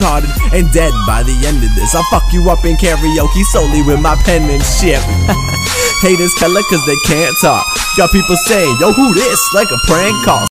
retarded and dead by the end of this. I'll fuck you up in karaoke solely with my penmanship. Haters color cause they can't talk. Y'all people saying, yo, who this? Like a prank call.